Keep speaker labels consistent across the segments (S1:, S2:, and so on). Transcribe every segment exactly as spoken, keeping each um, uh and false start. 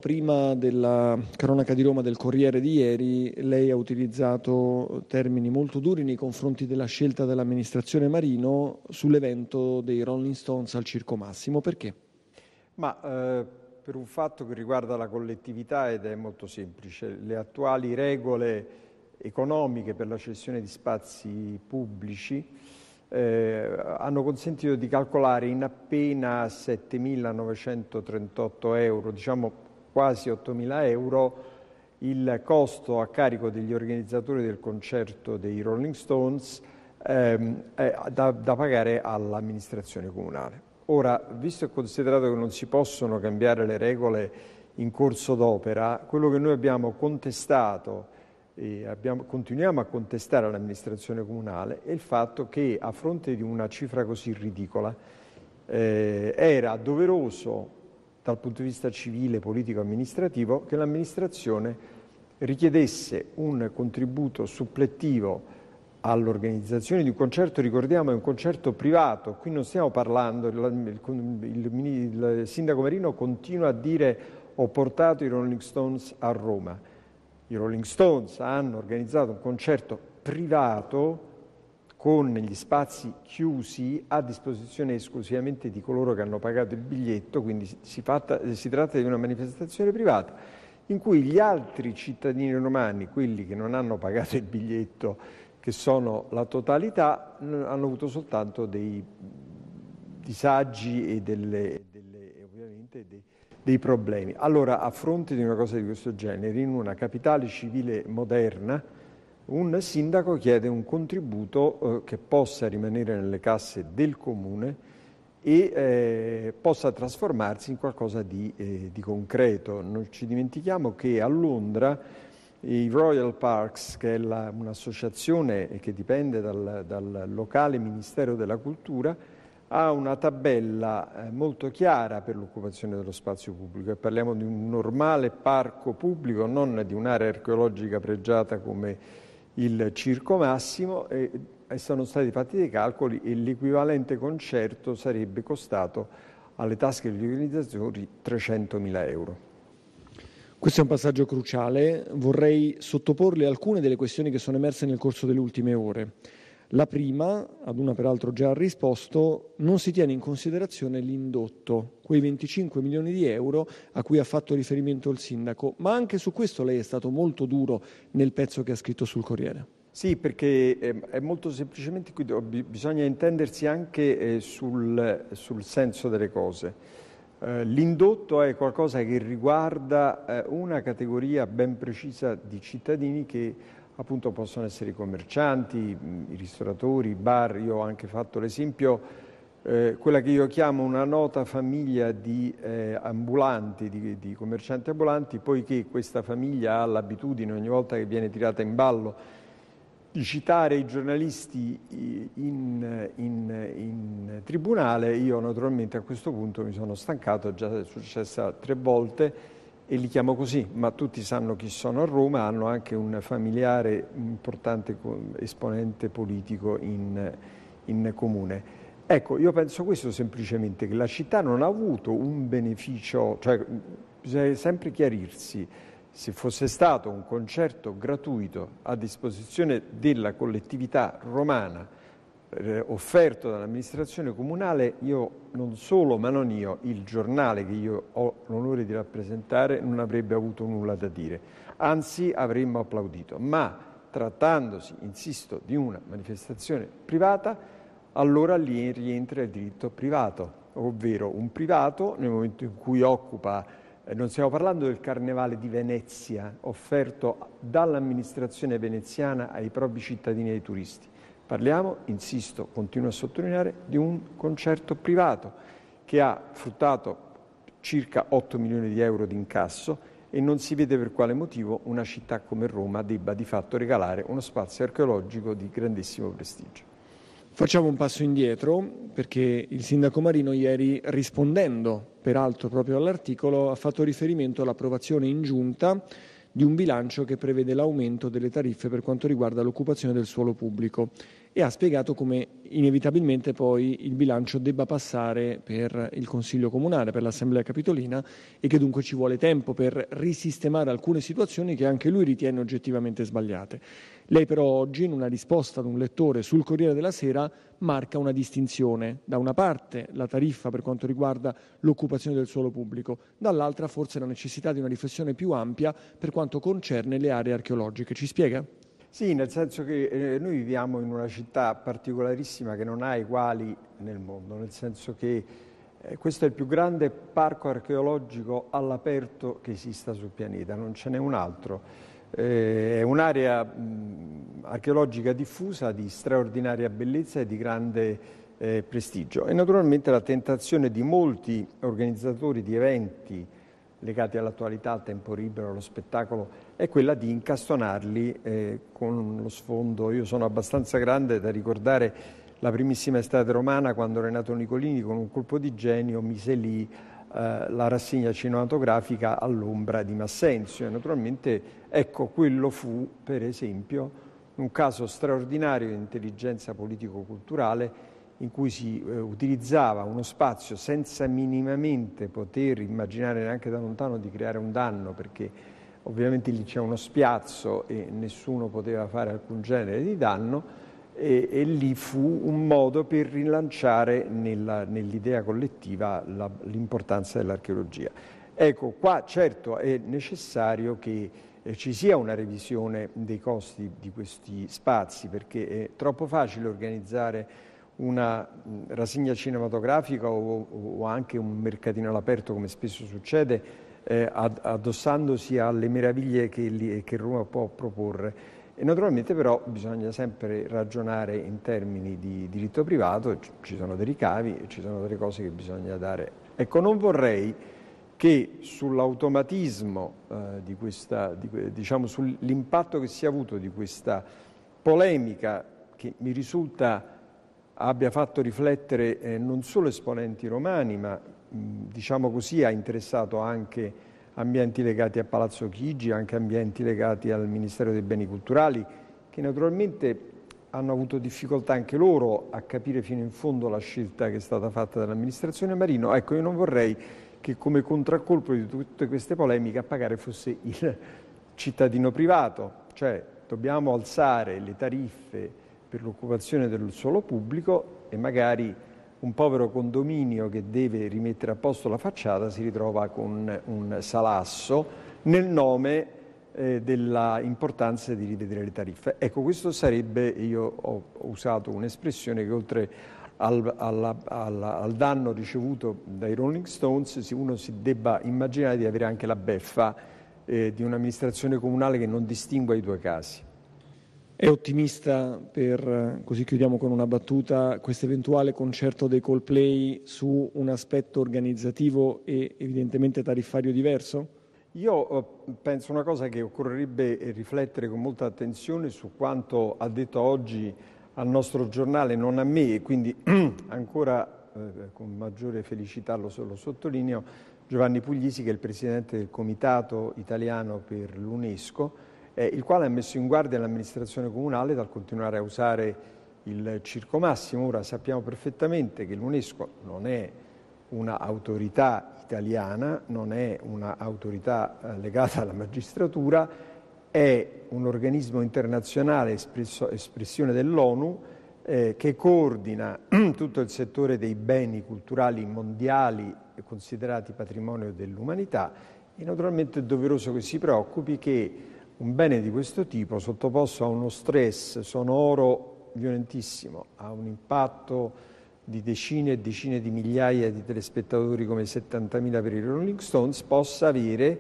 S1: Prima della cronaca di Roma del Corriere di ieri, lei ha utilizzato termini molto duri nei confronti della scelta dell'amministrazione Marino sull'evento dei Rolling Stones al Circo Massimo. Perché?
S2: Ma eh, per un fatto che riguarda la collettività ed è molto semplice. Le attuali regole economiche per la cessione di spazi pubblici eh, hanno consentito di calcolare in appena settemilanovecentottrentotto euro, diciamo quasi ottomila euro, il costo a carico degli organizzatori del concerto dei Rolling Stones ehm, eh, da, da pagare all'amministrazione comunale. Ora, visto e considerato che non si possono cambiare le regole in corso d'opera, quello che noi abbiamo contestato e abbiamo, continuiamo a contestare all'amministrazione comunale è il fatto che a fronte di una cifra così ridicola eh, era doveroso dal punto di vista civile, politico e amministrativo che l'amministrazione richiedesse un contributo suppletivo all'organizzazione di un concerto. Ricordiamo, è un concerto privato, qui non stiamo parlando, il, il, il, il sindaco Marino continua a dire ho portato i Rolling Stones a Roma. I Rolling Stones hanno organizzato un concerto privato con gli spazi chiusi a disposizione esclusivamente di coloro che hanno pagato il biglietto, quindi si, fatta, si tratta di una manifestazione privata in cui gli altri cittadini romani, quelli che non hanno pagato il biglietto, che sono la totalità, hanno avuto soltanto dei disagi e delle, delle, ovviamente dei, dei problemi. Allora, a fronte di una cosa di questo genere, in una capitale civile moderna, un sindaco chiede un contributo eh, che possa rimanere nelle casse del comune e eh, possa trasformarsi in qualcosa di, eh, di concreto. Non ci dimentichiamo che a Londra i Royal Parks, che è la, un'associazione che dipende dal, dal locale Ministero della Cultura, ha una tabella eh, molto chiara per l'occupazione dello spazio pubblico, e parliamo di un normale parco pubblico, non di un'area archeologica pregiata come il Circo Massimo, e, e sono stati fatti dei calcoli e l'equivalente concerto sarebbe costato alle tasche degli organizzatori trecentomila euro.
S1: Questo è un passaggio cruciale. Vorrei sottoporle alcune delle questioni che sono emerse nel corso delle ultime ore. La prima, ad una peraltro già risposto, non si tiene in considerazione l'indotto, quei venticinque milioni di euro a cui ha fatto riferimento il sindaco, ma anche su questo lei è stato molto duro nel pezzo che ha scritto sul Corriere.
S2: Sì, perché è molto semplicemente qui bisogna intendersi anche sul, sul senso delle cose. L'indotto è qualcosa che riguarda una categoria ben precisa di cittadini che appunto possono essere i commercianti, i ristoratori, i bar. Io ho anche fatto l'esempio, eh, quella che io chiamo una nota famiglia di eh, ambulanti, di, di commercianti ambulanti, poiché questa famiglia ha l'abitudine ogni volta che viene tirata in ballo di citare i giornalisti in, in, in tribunale. Io naturalmente a questo punto mi sono stancato, già è successa tre volte, e li chiamo così, ma tutti sanno chi sono a Roma, hanno anche un familiare importante esponente politico in, in comune. Ecco, io penso questo semplicemente, che la città non ha avuto un beneficio, cioè bisogna sempre chiarirsi, se fosse stato un concerto gratuito a disposizione della collettività romana, Eh, offerto dall'amministrazione comunale, io non solo, ma non io, il giornale che io ho l'onore di rappresentare non avrebbe avuto nulla da dire, anzi avremmo applaudito. Ma trattandosi, insisto, di una manifestazione privata, allora lì rientra il diritto privato, ovvero un privato nel momento in cui occupa, eh, non stiamo parlando del Carnevale di Venezia offerto dall'amministrazione veneziana ai propri cittadini e ai turisti. Parliamo, insisto, continuo a sottolineare, di un concerto privato che ha fruttato circa otto milioni di euro di incasso, e non si vede per quale motivo una città come Roma debba di fatto regalare uno spazio archeologico di grandissimo prestigio.
S1: Facciamo un passo indietro, perché il sindaco Marino ieri, rispondendo peraltro proprio all'articolo, ha fatto riferimento all'approvazione in giunta di un bilancio che prevede l'aumento delle tariffe per quanto riguarda l'occupazione del suolo pubblico, e ha spiegato come inevitabilmente poi il bilancio debba passare per il Consiglio Comunale, per l'Assemblea Capitolina, e che dunque ci vuole tempo per risistemare alcune situazioni che anche lui ritiene oggettivamente sbagliate. Lei però oggi, in una risposta ad un lettore sul Corriere della Sera, marca una distinzione. Da una parte la tariffa per quanto riguarda l'occupazione del suolo pubblico, dall'altra forse la necessità di una riflessione più ampia per quanto concerne le aree archeologiche. Ci spiega?
S2: Sì, nel senso che eh, noi viviamo in una città particolarissima che non ha eguali nel mondo, nel senso che eh, questo è il più grande parco archeologico all'aperto che esista sul pianeta, non ce n'è un altro. Eh, è un'area mh, archeologica diffusa di straordinaria bellezza e di grande eh, prestigio. E naturalmente la tentazione di molti organizzatori di eventi legati all'attualità, al tempo libero, allo spettacolo, è quella di incastonarli eh, con lo sfondo. Io sono abbastanza grande da ricordare la primissima estate romana, quando Renato Nicolini con un colpo di genio mise lì eh, la rassegna cinematografica all'ombra di Massenzio. E naturalmente, ecco, quello fu, per esempio, un caso straordinario di intelligenza politico-culturale in cui si eh, utilizzava uno spazio senza minimamente poter immaginare neanche da lontano di creare un danno, perché ovviamente lì c'è uno spiazzo e nessuno poteva fare alcun genere di danno, e, e lì fu un modo per rilanciare nella, nell'idea collettiva la, l'importanza dell'archeologia. Ecco, qua certo è necessario che eh, ci sia una revisione dei costi di questi spazi, perché è troppo facile organizzare una rassegna cinematografica o, o anche un mercatino all'aperto, come spesso succede, eh, addossandosi alle meraviglie che, li, che Roma può proporre. E naturalmente però bisogna sempre ragionare in termini di diritto privato, ci sono dei ricavi, ci sono delle cose che bisogna dare. Ecco, non vorrei che sull'automatismo eh, di questa, di, diciamo sull'impatto che si è avuto di questa polemica, che mi risulta abbia fatto riflettere eh, non solo esponenti romani, ma mh, diciamo così ha interessato anche ambienti legati a Palazzo Chigi, anche ambienti legati al Ministero dei Beni Culturali, che naturalmente hanno avuto difficoltà anche loro a capire fino in fondo la scelta che è stata fatta dall'amministrazione Marino. Ecco, io non vorrei che come contraccolpo di tutte queste polemiche a pagare fosse il cittadino privato, cioè dobbiamo alzare le tariffe per l'occupazione del suolo pubblico e magari un povero condominio che deve rimettere a posto la facciata si ritrova con un salasso nel nome eh, dell'importanza di rivedere le tariffe. Ecco, questo sarebbe, io ho usato un'espressione che oltre al, alla, alla, al danno ricevuto dai Rolling Stones, uno si debba immaginare di avere anche la beffa eh, di un'amministrazione comunale che non distingua i due casi.
S1: È ottimista per, così chiudiamo con una battuta, questo eventuale concerto dei Coldplay su un aspetto organizzativo e evidentemente tariffario diverso?
S2: Io penso una cosa, che occorrerebbe riflettere con molta attenzione su quanto ha detto oggi al nostro giornale, non a me, e quindi ancora eh, con maggiore felicità lo, lo sottolineo, Giovanni Puglisi, che è il presidente del Comitato Italiano per l'UNESCO, Eh, il quale ha messo in guardia l'amministrazione comunale dal continuare a usare il Circo Massimo. Ora sappiamo perfettamente che l'UNESCO non è un'autorità italiana, non è un'autorità eh, legata alla magistratura, è un organismo internazionale espresso, espressione dell'ONU eh, che coordina tutto il settore dei beni culturali mondiali considerati patrimonio dell'umanità, e naturalmente è doveroso che si preoccupi che un bene di questo tipo, sottoposto a uno stress sonoro violentissimo, ha un impatto di decine e decine di migliaia di telespettatori come settantamila per i Rolling Stones, possa avere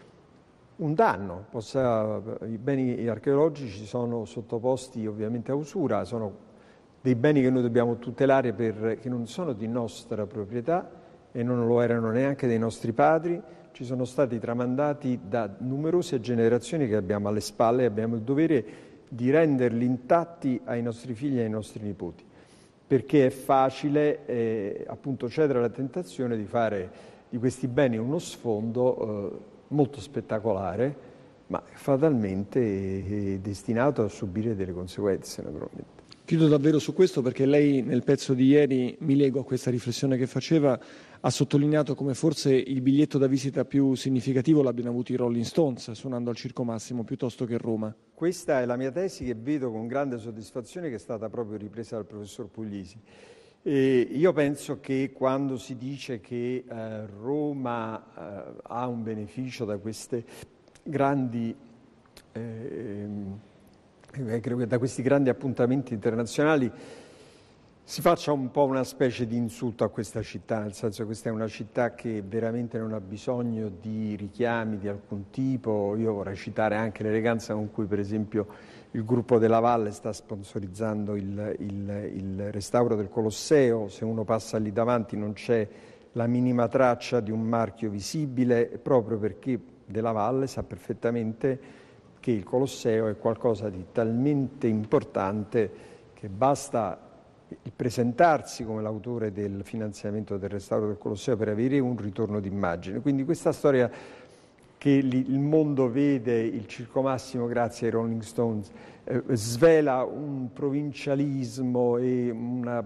S2: un danno. Possa, i beni archeologici sono sottoposti ovviamente a usura, sono dei beni che noi dobbiamo tutelare, per, che non sono di nostra proprietà e non lo erano neanche dei nostri padri. Ci sono stati tramandati da numerose generazioni che abbiamo alle spalle e abbiamo il dovere di renderli intatti ai nostri figli e ai nostri nipoti, perché è facile eh, appunto cedere alla tentazione di fare di questi beni uno sfondo eh, molto spettacolare, ma fatalmente eh, destinato a subire delle conseguenze, naturalmente.
S1: Chiudo davvero su questo perché lei nel pezzo di ieri, mi lego a questa riflessione che faceva, ha sottolineato come forse il biglietto da visita più significativo l'abbiano avuto i Rolling Stones suonando al Circo Massimo piuttosto che Roma.
S2: Questa è la mia tesi che vedo con grande soddisfazione, che è stata proprio ripresa dal professor Puglisi. E io penso che quando si dice che eh, Roma eh, ha un beneficio da queste grandi eh, credo che da questi grandi appuntamenti internazionali si faccia un po' una specie di insulto a questa città, nel senso che questa è una città che veramente non ha bisogno di richiami di alcun tipo. Io vorrei citare anche l'eleganza con cui per esempio il gruppo della Valle sta sponsorizzando il, il, il restauro del Colosseo. Se uno passa lì davanti non c'è la minima traccia di un marchio visibile, proprio perché della Valle sa perfettamente che il Colosseo è qualcosa di talmente importante che basta il presentarsi come l'autore del finanziamento del restauro del Colosseo per avere un ritorno d'immagine. Quindi questa storia che il mondo vede il Circo Massimo grazie ai Rolling Stones eh, svela un provincialismo e una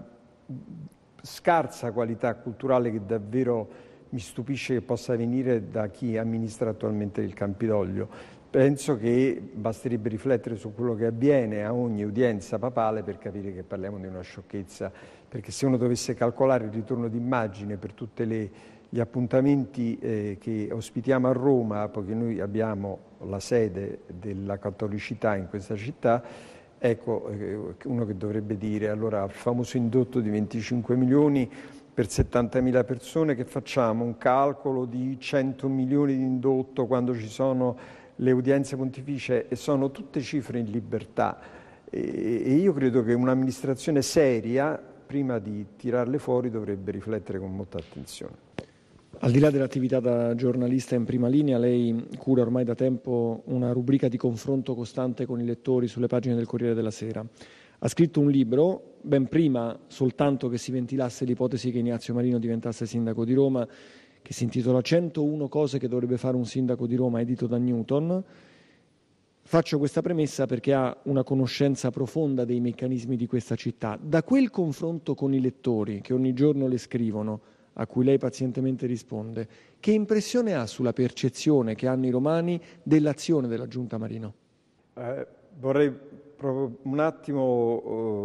S2: scarsa qualità culturale che davvero mi stupisce che possa venire da chi amministra attualmente il Campidoglio. Penso che basterebbe riflettere su quello che avviene a ogni udienza papale per capire che parliamo di una sciocchezza, perché se uno dovesse calcolare il ritorno d'immagine per tutti gli appuntamenti eh, che ospitiamo a Roma, poiché noi abbiamo la sede della cattolicità in questa città, ecco eh, uno che dovrebbe dire allora il famoso indotto di venticinque milioni per settantamila persone, che facciamo un calcolo di cento milioni di indotto quando ci sono le udienze pontificie, e sono tutte cifre in libertà e, e io credo che un'amministrazione seria prima di tirarle fuori dovrebbe riflettere con molta attenzione.
S1: Al di là dell'attività da giornalista in prima linea, lei cura ormai da tempo una rubrica di confronto costante con i lettori sulle pagine del Corriere della Sera. Ha scritto un libro, ben prima soltanto che si ventilasse l'ipotesi che Ignazio Marino diventasse sindaco di Roma, che si intitola centouno cose che dovrebbe fare un sindaco di Roma, edito da Newton. Faccio questa premessa perché ha una conoscenza profonda dei meccanismi di questa città. Da quel confronto con i lettori che ogni giorno le scrivono, a cui lei pazientemente risponde, che impressione ha sulla percezione che hanno i romani dell'azione della Giunta Marino?
S2: Eh, vorrei proprio un attimo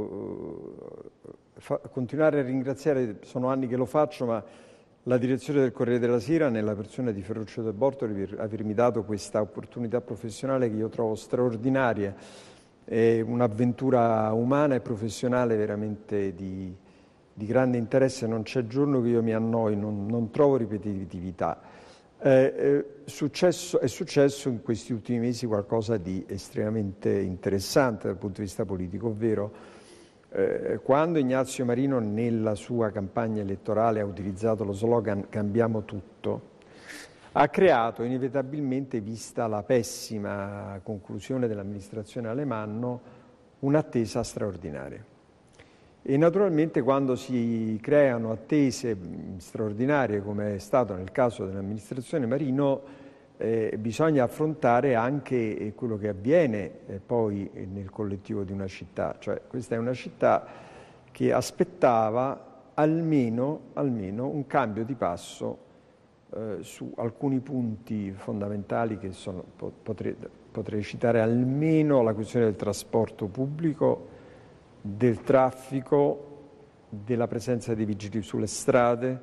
S2: uh, fa, continuare a ringraziare, sono anni che lo faccio, ma la direzione del Corriere della Sera, nella persona di Ferruccio De Bortoli, per avermi dato questa opportunità professionale che io trovo straordinaria, è un'avventura umana e professionale veramente di, di grande interesse. Non c'è giorno che io mi annoi, non, non trovo ripetitività. Eh, è, successo, è successo in questi ultimi mesi qualcosa di estremamente interessante dal punto di vista politico, ovvero Eh, quando Ignazio Marino nella sua campagna elettorale ha utilizzato lo slogan "cambiamo tutto", ha creato inevitabilmente, vista la pessima conclusione dell'amministrazione Alemanno, un'attesa straordinaria. E naturalmente quando si creano attese straordinarie, come è stato nel caso dell'amministrazione Marino, Eh, bisogna affrontare anche eh, quello che avviene eh, poi eh, nel collettivo di una città. Cioè, questa è una città che aspettava almeno, almeno un cambio di passo eh, su alcuni punti fondamentali che sono, potrei, potrei citare almeno la questione del trasporto pubblico, del traffico, della presenza dei vigili sulle strade,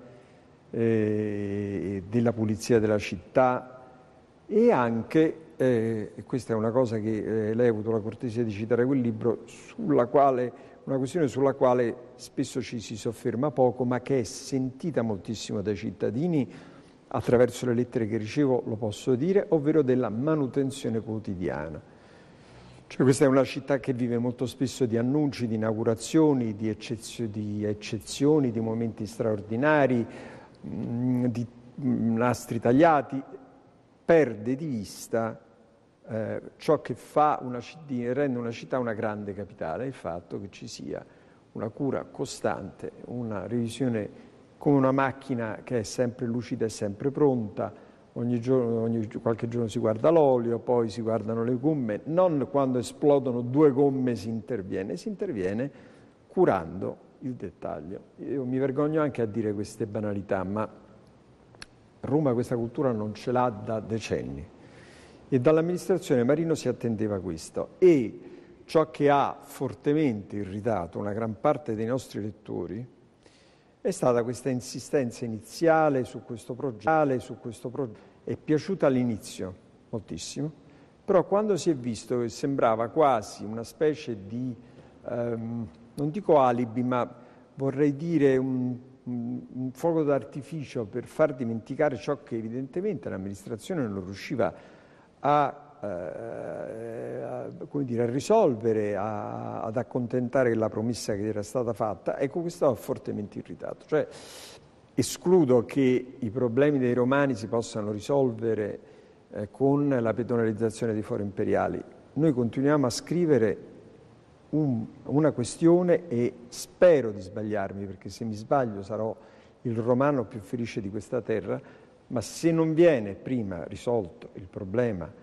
S2: eh, della pulizia della città, e anche, eh, e questa è una cosa che eh, lei ha avuto la cortesia di citare quel libro, sulla quale, una questione sulla quale spesso ci si sofferma poco, ma che è sentita moltissimo dai cittadini attraverso le lettere che ricevo, lo posso dire, ovvero della manutenzione quotidiana. Cioè, questa è una città che vive molto spesso di annunci, di inaugurazioni, di, eccezio, di eccezioni, di momenti straordinari, mh, di mh, nastri tagliati. Perde di vista eh, ciò che fa una, rende una città una grande capitale, il fatto che ci sia una cura costante, una revisione come una macchina che è sempre lucida e sempre pronta, ogni giorno, ogni, qualche giorno si guarda l'olio, poi si guardano le gomme, non quando esplodono due gomme si interviene, si interviene curando il dettaglio. Io mi vergogno anche a dire queste banalità, ma Roma questa cultura non ce l'ha da decenni e dall'amministrazione Marino si attendeva questo, e ciò che ha fortemente irritato una gran parte dei nostri lettori è stata questa insistenza iniziale su questo progetto, su questo progetto. È piaciuta all'inizio moltissimo, però quando si è visto che sembrava quasi una specie di, ehm, non dico alibi, ma vorrei dire un, un, un fuoco d'artificio per far dimenticare ciò che evidentemente l'amministrazione non riusciva a Eh, a, come dire, a risolvere, a, ad accontentare la promessa che era stata fatta, ecco, questo ha fortemente irritato. Cioè, escludo che i problemi dei romani si possano risolvere eh, con la pedonalizzazione dei fori imperiali. Noi continuiamo a scrivere un, una questione e spero di sbagliarmi, perché se mi sbaglio sarò il romano più felice di questa terra, ma se non viene prima risolto il problema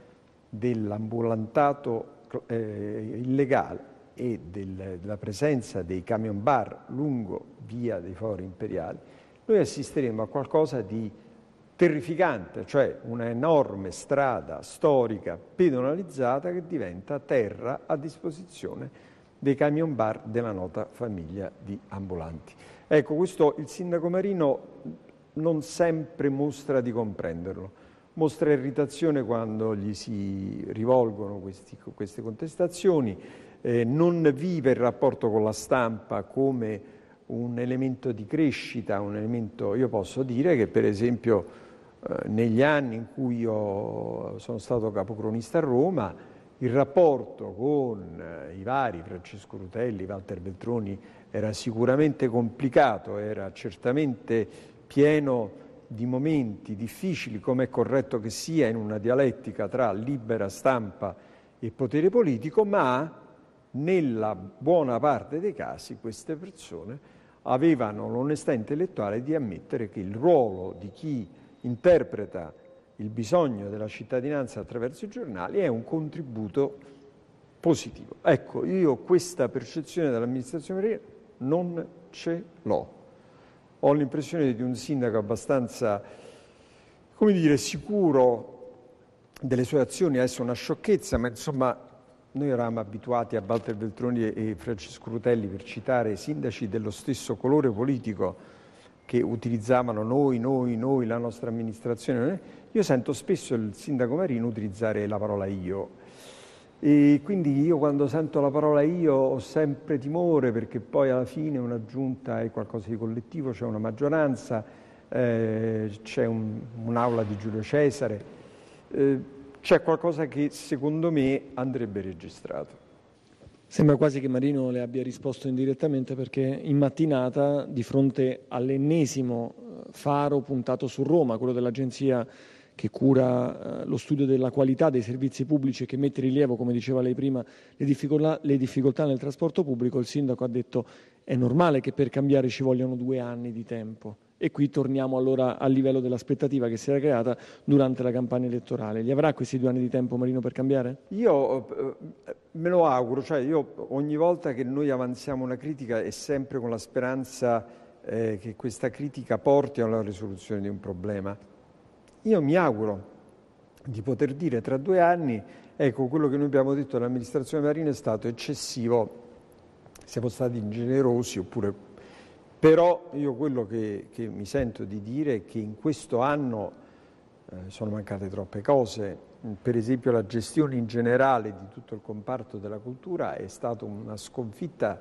S2: dell'ambulantato eh, illegale e del, della presenza dei camion bar lungo via dei Fori Imperiali, noi assisteremo a qualcosa di terrificante, cioè una enorme strada storica pedonalizzata che diventa terra a disposizione dei camion bar della nota famiglia di ambulanti. Ecco, questo il sindaco Marino non sempre mostra di comprenderlo. Mostra irritazione quando gli si rivolgono questi, queste contestazioni, eh, non vive il rapporto con la stampa come un elemento di crescita, un elemento, io posso dire che per esempio eh, negli anni in cui io sono stato capocronista a Roma, il rapporto con eh, i vari Francesco Rutelli, Walter Veltroni era sicuramente complicato, era certamente pieno di momenti difficili, come è corretto che sia in una dialettica tra libera stampa e potere politico, ma nella buona parte dei casi queste persone avevano l'onestà intellettuale di ammettere che il ruolo di chi interpreta il bisogno della cittadinanza attraverso i giornali è un contributo positivo. Ecco, io questa percezione dell'amministrazione Marino non ce l'ho. Ho l'impressione di un sindaco abbastanza, come dire, sicuro delle sue azioni. Adesso è una sciocchezza, ma insomma noi eravamo abituati a Walter Veltroni e Francesco Rutelli, per citare sindaci dello stesso colore politico, che utilizzavano noi, noi, noi, la nostra amministrazione. Io sento spesso il sindaco Marino utilizzare la parola io. E quindi io quando sento la parola io ho sempre timore, perché poi alla fine una giunta è qualcosa di collettivo, c'è una maggioranza, eh, c'è un, un'aula di Giulio Cesare, eh, c'è qualcosa che secondo me andrebbe registrato.
S1: Sembra quasi che Marino le abbia risposto indirettamente, perché in mattinata, di fronte all'ennesimo faro puntato su Roma, quello dell'agenzia che cura eh, lo studio della qualità dei servizi pubblici e che mette in rilievo, come diceva lei prima, le difficoltà, le difficoltà nel trasporto pubblico, il sindaco ha detto è normale che per cambiare ci vogliano due anni di tempo. E qui torniamo allora al livello dell'aspettativa che si era creata durante la campagna elettorale. Gli avrà questi due anni di tempo Marino per cambiare?
S2: Io eh, me lo auguro, cioè io ogni volta che noi avanziamo una critica è sempre con la speranza eh, che questa critica porti alla risoluzione di un problema. Io mi auguro di poter dire tra due anni, ecco, quello che noi abbiamo detto all'amministrazione Marino è stato eccessivo, siamo stati ingenerosi, oppure... Però io quello che, che mi sento di dire è che in questo anno eh, sono mancate troppe cose. Per esempio la gestione in generale di tutto il comparto della cultura è stata una sconfitta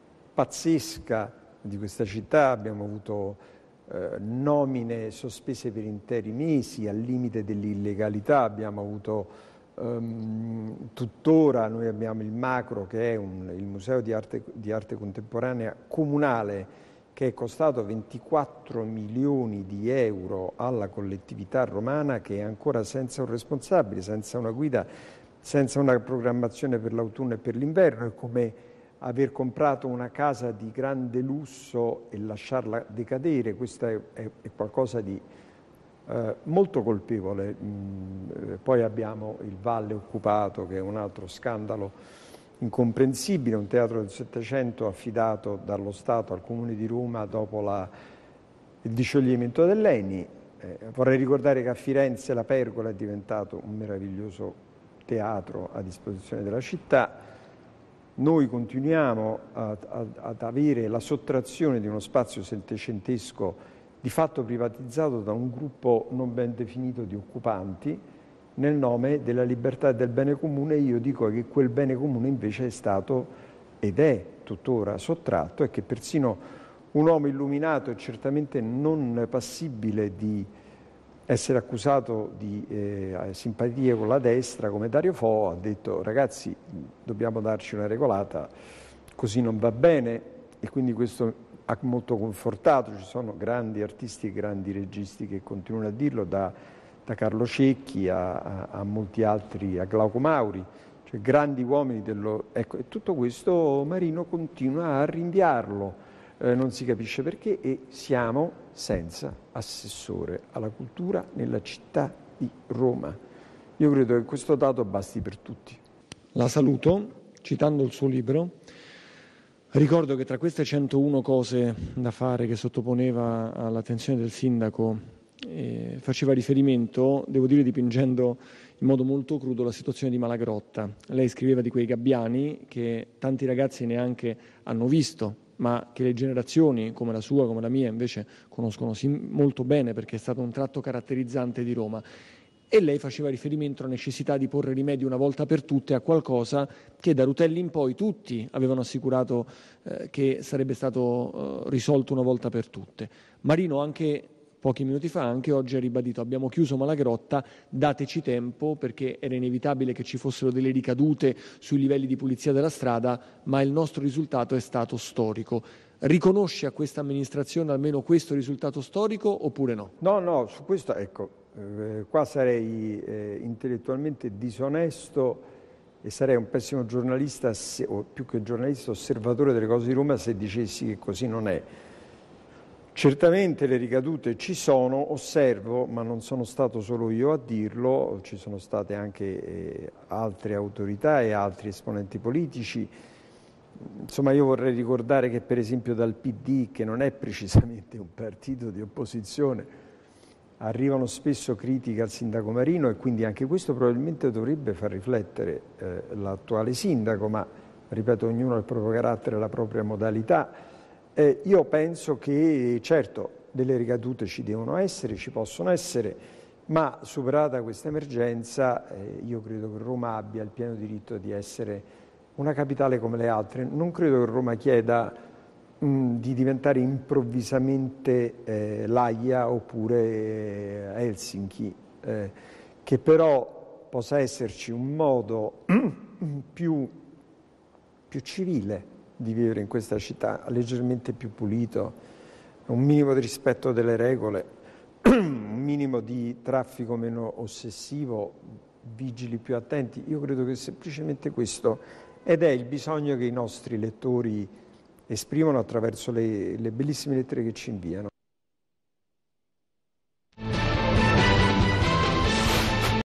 S2: pazzesca di questa città. Abbiamo avuto Eh, nomine sospese per interi mesi, al limite dell'illegalità. Abbiamo avuto ehm, tuttora, noi abbiamo il Macro, che è un, il Museo di arte, di arte contemporanea comunale, che è costato ventiquattro milioni di euro alla collettività romana, che è ancora senza un responsabile, senza una guida, senza una programmazione per l'autunno e per l'inverno. È come aver comprato una casa di grande lusso e lasciarla decadere. Questo è, è, è qualcosa di eh, molto colpevole. Mm, poi abbiamo il Valle occupato, che è un altro scandalo incomprensibile, un teatro del Settecento affidato dallo Stato al Comune di Roma dopo la, il discioglimento dell'E N I. Eh, vorrei ricordare che a Firenze la Pergola è diventato un meraviglioso teatro a disposizione della città. Noi continuiamo a, a, ad avere la sottrazione di uno spazio settecentesco di fatto privatizzato da un gruppo non ben definito di occupanti nel nome della libertà e del bene comune. Io dico che quel bene comune invece è stato ed è tuttora sottratto e che persino un uomo illuminato e certamente non passibile di essere accusato di eh, simpatie con la destra come Dario Fo ha detto: ragazzi, dobbiamo darci una regolata, così non va bene. E quindi questo ha molto confortato. Ci sono grandi artisti e grandi registi che continuano a dirlo, da, da Carlo Cecchi a, a, a molti altri, a Glauco Mauri, cioè grandi uomini dello... Ecco, e tutto questo Marino continua a rinviarlo. Eh, non si capisce perché, e siamo senza assessore alla cultura nella città di Roma. Io credo che questo dato basti per tutti.
S1: La saluto citando il suo libro. Ricordo che tra queste centouno cose da fare che sottoponeva all'attenzione del sindaco eh, faceva riferimento, devo dire dipingendo in modo molto crudo, la situazione di Malagrotta. Lei scriveva di quei gabbiani che tanti ragazzi neanche hanno visto, ma che le generazioni come la sua, come la mia, invece conoscono molto bene, perché è stato un tratto caratterizzante di Roma. E lei faceva riferimento alla necessità di porre rimedio una volta per tutte a qualcosa che da Rutelli in poi tutti avevano assicurato eh, che sarebbe stato eh, risolto una volta per tutte. Marino anche pochi minuti fa, anche oggi ha ribadito: abbiamo chiuso Malagrotta, dateci tempo, perché era inevitabile che ci fossero delle ricadute sui livelli di pulizia della strada, ma il nostro risultato è stato storico. Riconosce a questa amministrazione almeno questo risultato storico oppure no?
S2: No, no, su questo, ecco, eh, qua sarei eh, intellettualmente disonesto e sarei un pessimo giornalista, se, o più che giornalista, osservatore delle cose di Roma, se dicessi che così non è. Certamente le ricadute ci sono, osservo, ma non sono stato solo io a dirlo, ci sono state anche eh, altre autorità e altri esponenti politici. Insomma, io vorrei ricordare che per esempio dal P D, che non è precisamente un partito di opposizione, arrivano spesso critiche al sindaco Marino, e quindi anche questo probabilmente dovrebbe far riflettere eh, l'attuale sindaco, ma ripeto, ognuno ha il proprio carattere e la propria modalità. Eh, io penso che certo delle ricadute ci devono essere, ci possono essere, ma superata questa emergenza eh, io credo che Roma abbia il pieno diritto di essere una capitale come le altre. Non credo che Roma chieda mh, di diventare improvvisamente eh, l'Aia oppure eh, Helsinki, eh, che però possa esserci un modo più, più civile di vivere in questa città, leggermente più pulito, un minimo di rispetto delle regole, un minimo di traffico meno ossessivo, vigili più attenti. Io credo che semplicemente questo, ed è il bisogno che i nostri lettori esprimono attraverso le, le bellissime lettere che ci inviano.